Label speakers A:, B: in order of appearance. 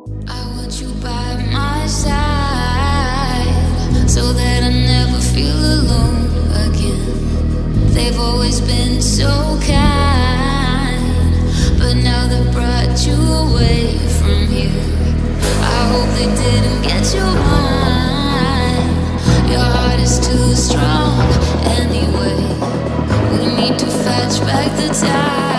A: I want you by my side so that I never feel alone again. They've always been so kind, but now they brought you away from here. I hope they didn't get your mind. Your heart is too strong anyway. We need to fetch back the time.